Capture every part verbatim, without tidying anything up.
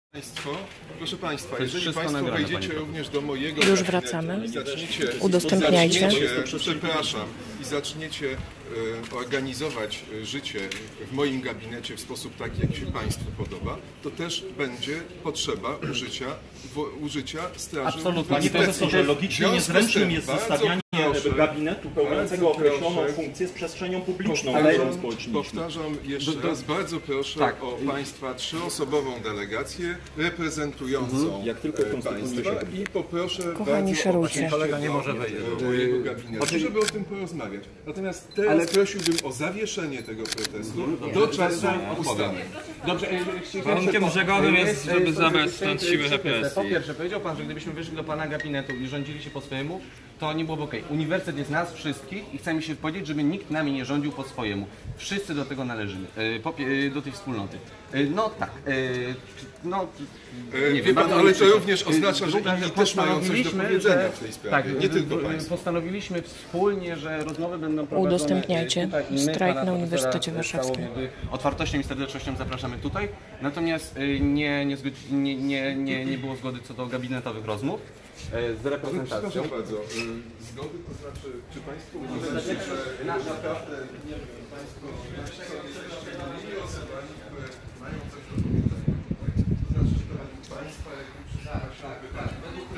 Państwo, proszę Państwa, jeżeli Państwo wejdziecie również do mojego Już wracamy. i zaczniecie, Udostępniajcie. zaczniecie, przepraszam, i zaczniecie e, organizować życie w moim gabinecie w sposób taki, jak się Państwu podoba, to też będzie potrzeba użycia, w, użycia straży. Absolutnie. Panie profesorze, logicznie niezręcznym jest zestawianie proszę, gabinetu pełniącego określoną funkcję z przestrzenią publiczną. Powtarzam, powtarzam jeszcze raz, bardzo proszę tak. o Państwa trzyosobową delegację reprezentującą mhm. jak tylko Państwa i poproszę Kochani, bardzo o kolega nie może wejść do mojego gabinetu, żeby o tym porozmawiać. Natomiast teraz Ale... prosiłbym o zawieszenie tego protestu mhm. do czasu ustaleń. Dobrze, warunkiem brzegowym jest, żeby zabrać stąd siły represji. Po pierwsze, powiedział Pan, że gdybyśmy wyszli do Pana gabinetu i rządzili się po swojemu, to nie byłoby okej. Uniwersytet jest nas wszystkich i chcemy się powiedzieć, żeby nikt nami nie rządził po swojemu. Wszyscy do tego należymy, do tej wspólnoty. No tak, no nie wiem, pan, ale to również oznacza, że inni też mają coś do powiedzenia w tej sprawie, tak, nie tylko Państwo. Postanowiliśmy wspólnie, że rozmowy będą prowadzone. Udostępniajcie strajk na Uniwersytecie Warszawskim. Otwartością i serdecznością zapraszamy tutaj, natomiast nie, nie, nie, nie, nie, nie było zgody co do gabinetowych rozmów z reprezentacją. Przepraszam bardzo, zgody to znaczy, czy Państwo uważacie, że naprawdę, nie wiem, Państwo mieli osobami, które mają coś do powiedzenia, to znaczy, że to Państwa jakby przyszła pytanie.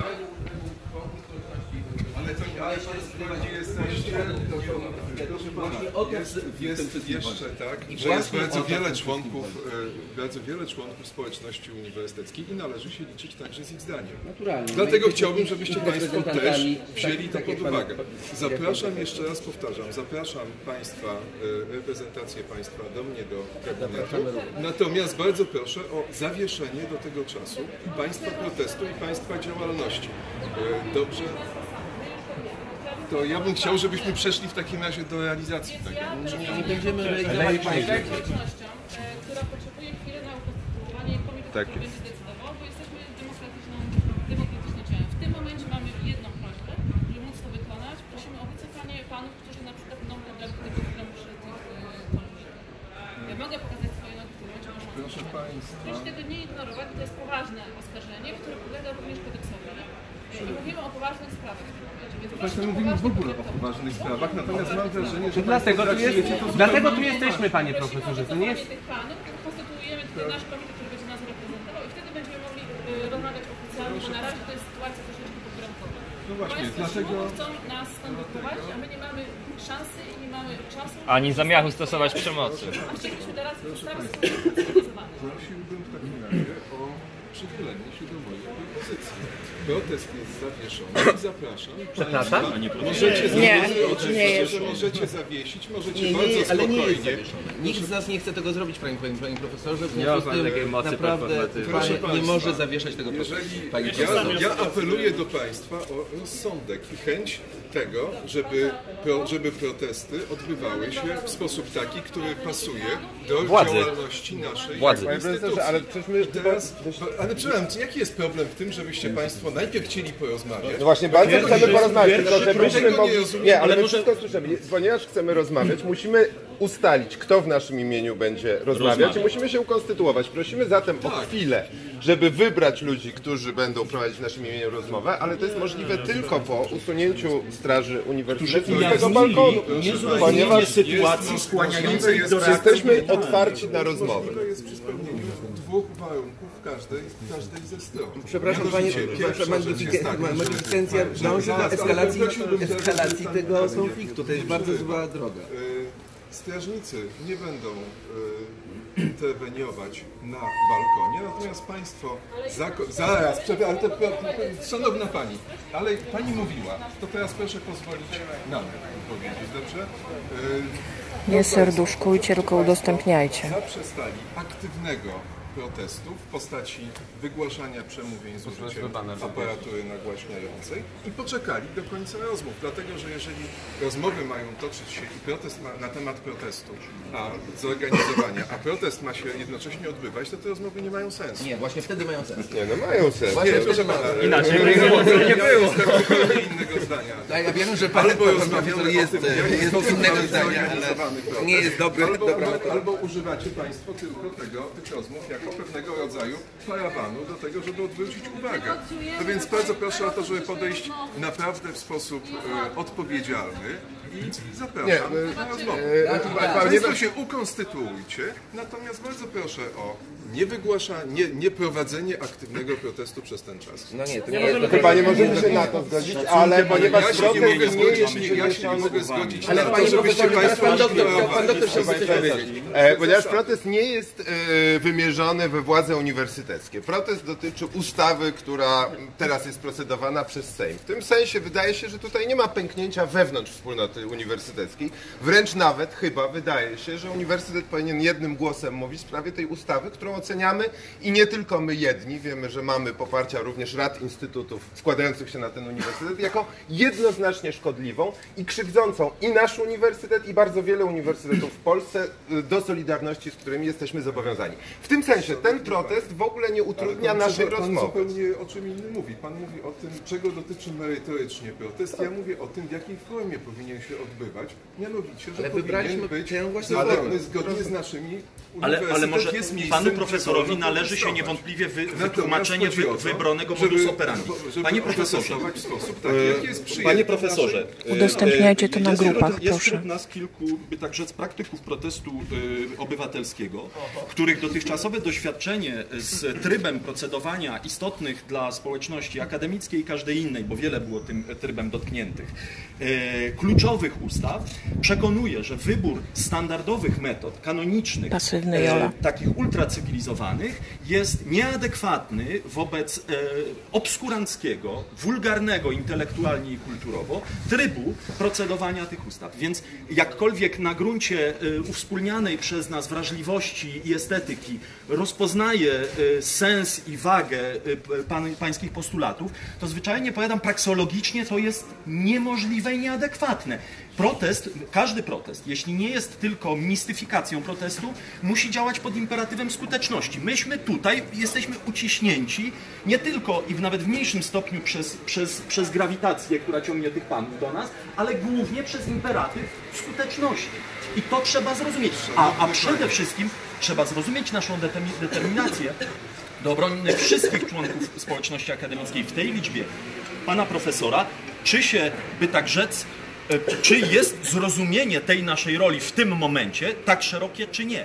Ale to nie, ale to nie jesteście, proszę Pana, jest, jest jeszcze tak, że jest bardzo wiele członków, bardzo wiele członków społeczności uniwersyteckiej i należy się liczyć także z ich zdaniem. Naturalnie. Dlatego chciałbym, żebyście Państwo też wzięli to pod uwagę. Zapraszam, jeszcze raz powtarzam, zapraszam Państwa, reprezentację Państwa do mnie do gabinetu. Natomiast bardzo proszę o zawieszenie do tego czasu Państwa protestu i Państwa działalności. Dobrze? To ja bym chciał, żebyśmy przeszli w takim razie do realizacji tego. Ja nie będziemy realizować społecznością, która potrzebuje chwili na ukonstytuowanie i komitet, tak który będzie decydował, bo jesteśmy demokratyczną, demokratycznym ciałem. W tym momencie mamy jedną prośbę, żeby móc to wykonać. Prosimy o wycofanie panów, którzy na przykład będą dla tego programu przy tych konkursach. Ja mogę pokazać swoje nogi w tym momencie, można Proszę Państwa. Proszę tego nie ignorować, to jest poważne oskarżenie, które podlega również kodeksowi. I mówimy o poważnych sprawach w tym momencie. Właśnie mówimy w ogóle o poważnych sprawach, natomiast mam wrażenie, że dlatego tu, jest, dlatego tu jesteśmy, Panie Profesorze. To nie jest... tych panów, konstytuujemy tutaj nasz komitet, który będzie nas reprezentował i wtedy będziemy mogli y, rozmawiać oficjalnie, bo na razie to jest sytuacja troszeczkę podbramkowa. No właśnie, Państwo dlatego... chcą nas stąd wyprowadzić, a my nie mamy szansy i nie mamy czasu. Ani zamiaru stosować przemocy. A chcielibyśmy teraz ustawy zorganizowane. Prosiłbym w takim razie o przychylenie się do mojej propozycji. Protest jest zawieszony i zapraszam. Przepraszam? Możecie Nie, zawiesić, nie jest. możecie zawiesić, możecie Nie, nie, bardzo nie, ale nie jest spokojnie. Nikt z nas nie chce tego zrobić, panie, panie, panie profesorze. W Nie ma związku z pan tym takiej mocy naprawdę performatywnej. pan nie może zawieszać tego procesu. Jeżeli Panie ja, profesorze. ja apeluję do Państwa o rozsądek i chęć tego, żeby, pro, żeby protesty odbywały się w sposób taki, który pasuje do Władzy. działalności naszej Władzy. instytucji. Ale, teraz, ale przepraszam, jaki jest problem w tym, żebyście Państwo najpierw chcieli porozmawiać? No właśnie, bardzo chcemy porozmawiać, tylko żebyśmy mogli... Nie, ale my może- wszystko słyszymy. Ponieważ chcemy rozmawiać, musimy ustalić, kto w naszym imieniu będzie rozmawiać i musimy się ukonstytuować. Prosimy zatem o chwilę, żeby wybrać ludzi, którzy będą prowadzić w naszym imieniu rozmowę, ale to jest możliwe tylko po usunięciu straży uniwersyteckiej z tego balkonu, ponieważ sytuacji skłaniającej jest, jesteśmy otwarci na rozmowę. to jest przy spełnieniu dwóch warunków w każdej, w każdej ze stron. Przepraszam Panie, Pierwsza magnificencja dąży do eskalacji, eskalacji tego konfliktu. To jest bardzo zła droga. Strażnicy nie będą y, interweniować na balkonie, natomiast Państwo zako- zaraz, przepraszam, ale to, to, to, szanowna Pani, ale Pani mówiła, to teraz proszę pozwolić na mnie powiedzieć, dobrze? Y, Nie serduszkujcie, tylko udostępniajcie. Zaprzestali aktywnego protestu w postaci wygłaszania przemówień z użyciem aparatury nagłaśniającej i poczekali do końca rozmów, dlatego że jeżeli rozmowy mają toczyć się i protest ma, na temat protestu, a zorganizowania, a protest ma się jednocześnie odbywać, to te rozmowy nie mają sensu. Nie, właśnie wtedy mają sens. Nie, no mają sens. Nie, proszę Pana, Inaczej nie było. Jestem zupełnie innego zdania. Tak, ja wiem, że Pan profesor jest, jest innego zdania, ale nie jest dobry. Albo, albo, albo używacie Państwo tylko tego, tych rozmów jako jako pewnego rodzaju parawanu do tego, żeby odwrócić uwagę. No więc bardzo proszę o to, żeby podejść naprawdę w sposób e, odpowiedzialny i zapraszam Nie, na rozmowę. e, e, Państwo się ukonstytuujcie, natomiast bardzo proszę o niewygłaszanie, nie, nie prowadzenie aktywnego protestu przez ten czas. No nie, to nie jest, chyba nie możemy się na to zgodzić, ale ponieważ Ja się nie protest mogę nie zgodzić, jest nie, ja się nie mogę zgodzić Ale na to, panie żebyście profesorze, Państwo pan doktor, ignorowali. pan doktor się chce powiedzieć. E, ponieważ protest nie jest e, wymierzony we władze uniwersyteckie. Protest dotyczy ustawy, która teraz jest procedowana przez Sejm. W tym sensie wydaje się, że tutaj nie ma pęknięcia wewnątrz wspólnoty uniwersyteckiej. Wręcz nawet chyba wydaje się, że uniwersytet powinien jednym głosem mówić w sprawie tej ustawy, którą oceniamy i nie tylko my jedni, wiemy, że mamy poparcia również rad instytutów składających się na ten uniwersytet, jako jednoznacznie szkodliwą i krzywdzącą i nasz uniwersytet, i bardzo wiele uniwersytetów w Polsce do solidarności, z którymi jesteśmy zobowiązani. W tym sensie ten protest w ogóle nie utrudnia naszej pan rozmowy. zupełnie o czym innym mówi. Pan mówi o tym, czego dotyczy merytorycznie protest. Ja mówię o tym, w jakiej formie powinien się odbywać. Mianowicie, że powinien być zgodny, zgodnie z naszymi Ale, ale może jest miejscem, panu gdzie profesorowi wolno należy się protestować. niewątpliwie wy, Natomiast wytłumaczenie chodzi wy, o to, wybranego żeby- modus operandi. żeby Panie profesorze, protestować w sposób taki, jaki jest przyjęty panie w profesorze, naszej- Udostępniajcie to na jest grupach, wśród, jest proszę. wśród nas kilku, by tak rzec, praktyków protestu y, obywatelskiego, których dotychczasowe doświadczenie z trybem procedowania istotnych dla społeczności akademickiej i każdej innej, bo wiele było tym trybem dotkniętych, y, kluczowych ustaw, przekonuje, że wybór standardowych metod, kanonicznych, Pasywny Jola. e, takich ultracywilizowanych jest nieadekwatny wobec e, obskuranckiego, wulgarnego intelektualnie i kulturowo trybu procedowania tych ustaw. Więc jakkolwiek na gruncie e, uwspólnianej przez nas wrażliwości i estetyki rozpoznaje e, sens i wagę e, pan, pańskich postulatów, to zwyczajnie powiadam, praksologicznie to jest niemożliwe i nieadekwatne. Protest, każdy protest, jeśli nie jest tylko mistyfikacją protestu, musi działać pod imperatywem skuteczności. Myśmy tutaj jesteśmy uciśnięci nie tylko i w nawet w mniejszym stopniu przez, przez, przez grawitację, która ciągnie tych panów do nas, ale głównie przez imperatyw skuteczności. I to trzeba zrozumieć. A, a przede wszystkim trzeba zrozumieć naszą determi- determinację do obrony wszystkich członków społeczności akademickiej w tej liczbie pana profesora, czy się, by tak rzec, czy jest zrozumienie tej naszej roli w tym momencie tak szerokie, czy nie.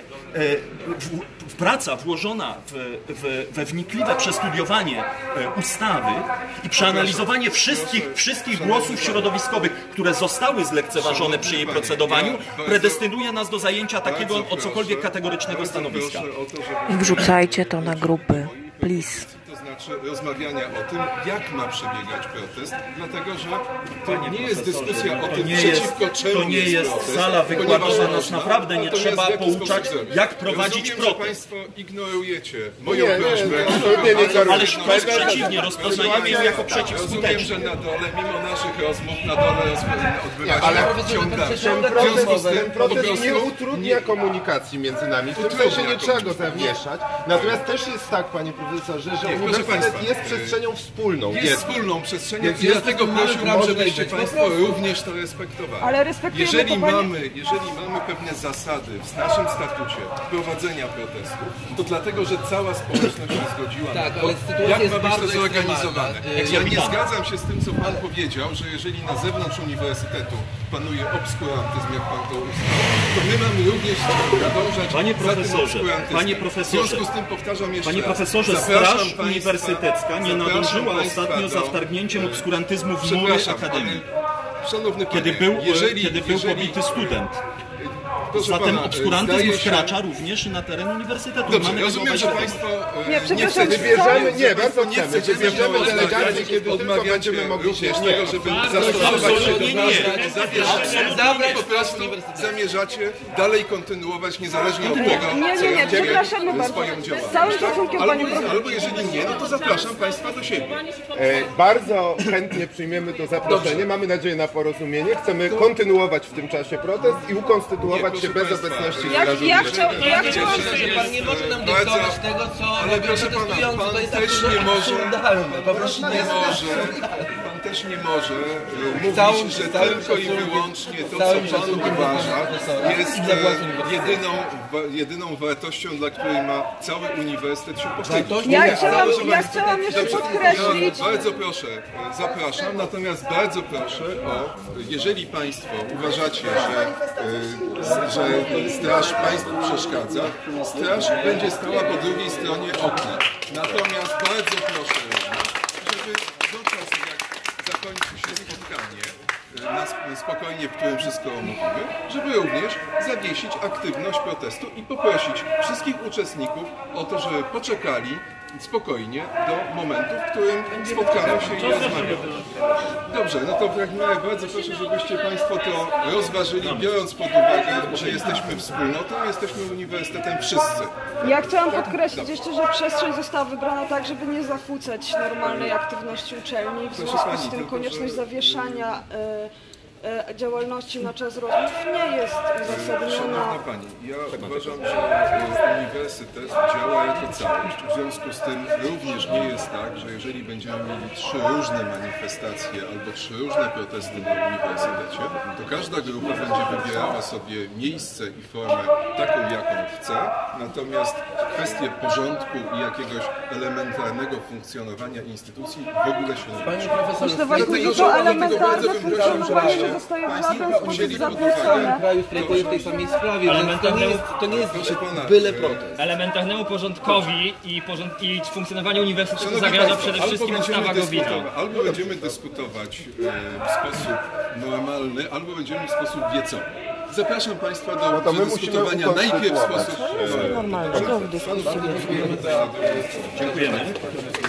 W, w praca włożona w, w, we wnikliwe przestudiowanie ustawy i przeanalizowanie wszystkich, wszystkich głosów środowiskowych, które zostały zlekceważone przy jej procedowaniu, predestynuje nas do zajęcia takiego o cokolwiek kategorycznego stanowiska. I wrzucajcie to na grupy. Please. To znaczy rozmawiania o tym, jak ma przebiegać protest, dlatego że to nie jest dyskusja o tym, nie przeciwko jest, czemu to nie jest protest, sala wykładowa, ponieważ nas można, naprawdę nie natomiast trzeba w jaki pouczać, sposób zrobić. jak prowadzić Rozumiem, protest. że Państwo ignorujecie moją Nie, nie, prośbę. nie, absolutnie nie ignoruję. Ale wprost przeciwnie, rozpoznajemy ją jako Rozumiem, przeciwskuteczną. że na dole, mimo naszych rozmów, na dole odbywa się ale ciąg dalszy. Ten W związku protest, z tym, ten po protest prostu nie utrudnia komunikacji między nami. W tym Utrudnia sensie nie trzeba go komunikację. zawieszać. Natomiast też jest tak, panie profesorze, że proszę uniwersytet państwa, jest przestrzenią wspólną. jest Jest. wspólną przestrzenią Więc i jest dlatego mamy prosiłbym, prawo żebyście wejść, po Państwo prostu. również to respektowali. Ale respektujemy jeżeli to, panie- mamy, jeżeli mamy pewne zasady w naszym statucie prowadzenia protestu, to dlatego, że cała społeczność się zgodziła Tak, na to, ale sytuacja jak jest ma być to bardzo zorganizowane. ekstremalna. Ja nie zgadzam się z tym, co Pan powiedział, że jeżeli na zewnątrz uniwersytetu panuje obskurantyzm, jak Pan to uznał, to my mamy również podążać Panie za tym profesorze, obskurantyzmem. panie W profesorze, związku z tym powtarzam jeszcze Panie raz. profesorze, Zapraszam Straż państwa- Uniwersytecka nie zapraszam nadążyła państwa ostatnio do- za wtargnięciem obskurantyzmu w mury Przepraszam, Akademii, ale, szanowny panie, kiedy był, jeżeli, kiedy był jeżeli, pobity student. proszę Zatem pana, obskurantyzm zdaje się- wkracza również na teren uniwersytetu. Dobrze, Mamy rozumiem, tego że obawy. Państwo e, Nie, nie przepraszam, chcecie, Wybierzemy, że nie, Państwo bardzo nie chcemy. chcecie Wybierzemy ze mną delegację, rozmawiać, kiedy tylko odmawiacie będziemy mogli się... również Nie, tego, żeby zastosować się Absolutnie do nie. Zabrać po prostu zamierzacie dalej kontynuować niezależnie od tego, Nie, nie, nie, co przepraszamy bardzo. swoją działalność. Z całym szacunkiem, Albo, panie profesorze. albo jeżeli nie, no to zapraszam Państwa do siebie. E, bardzo chętnie przyjmiemy to zaproszenie. Mamy nadzieję na porozumienie. Chcemy kontynuować w tym czasie protest i ukonstytuować się bez obecności Ja, Straży ja, Granicznej. chciał, ja chciałam... Pan nie może nam dyktować tego, co ale robią proszę pana, protestujący. pan To jest też nie może, absurdalne. Po prostu pan nie nie może, pan też nie może e, Całym- mówić, że całym tylko i szacunkiem- wyłącznie to, całym co pan szacunkiem do uważa, profesora. jest I za własną e, jedyną, wa- jedyną wartością, dla której ma cały uniwersytet się pochwycić. Ja chciałam, ja chciałam jeszcze podkreślić... Ja bardzo proszę, e, zapraszam, natomiast bardzo proszę o, jeżeli Państwo uważacie, że, e, że straż Państwu przeszkadza, straż będzie stała po drugiej stronie okna. Natomiast bardzo proszę również, żeby do czasu, jak zakończy się spotkanie, e, na sp- spokojnie, w którym wszystko omówimy, żeby również zawiesić aktywność protestu i poprosić wszystkich uczestników o to, żeby poczekali spokojnie do momentu, w którym spotkamy się i rozmawiamy. Dobrze, no to w takim razie bardzo proszę, żebyście Państwo to rozważyli, biorąc pod uwagę, że jesteśmy wspólnotą, jesteśmy uniwersytetem wszyscy. Ja chciałam podkreślić jeszcze, że przestrzeń została wybrana tak, żeby nie zakłócać normalnej aktywności uczelni. W związku pani, z tym tylko konieczność że- zawieszania e, e, działalności na czas rozmów nie jest uzasadniona. Szanowna Pani, ja uważam, że e, uniwersytet działa jako całość. W związku z tym również nie jest tak, że jeżeli będziemy mieli trzy różne manifestacje albo trzy różne protesty na uniwersytecie, to każda grupa będzie wybierała sobie miejsce i formę taką, jaką chce. Natomiast kwestie porządku i jakiegoś elementarnego funkcjonowania instytucji w ogóle się nie Panie liczy. profesorze, Myślę właśnie, Dlatego, że że- to dlatego elementarne bardzo bym prosił, funkcjonowanie żebyście zostaje w Państwo żaden sposób wzięli pod zakłócone. uwagę. kraju strajkuje w tej samej sprawie, więc to nie jest, to nie jest Proszę pana, byle e, protest. Elementarnemu porządkowi i, porząd... i funkcjonowaniu uniwersytetu Szanowni zagraża Państwo, przede wszystkim albo ustawa będziemy Gowina. dyskutować- Albo będziemy dyskutować e, w sposób normalny, albo będziemy w sposób wiecowy. Zapraszam Państwa do No to my musimy dyskutowania najpierw w ukonstytuować. sposób... Normalne, to w dyskusji. Dziękujemy.